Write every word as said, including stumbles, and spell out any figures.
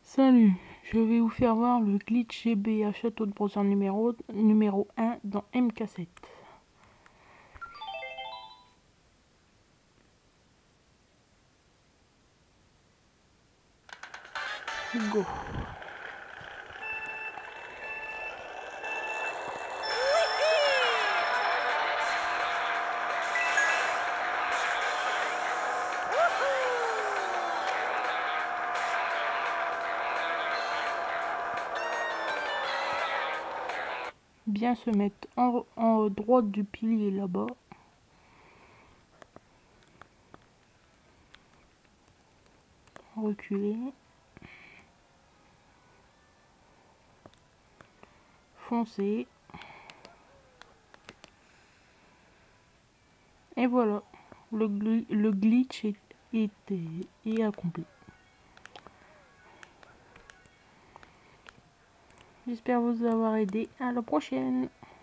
Salut, je vais vous faire voir le glitch G B A Château de Brossan numéro, numéro un dans M K sept. Go. Bien se mettre en, en droite du pilier là-bas. Reculer. Foncer. Et voilà, le, gl le glitch est, est, est accompli. J'espère vous avoir aidé. À la prochaine.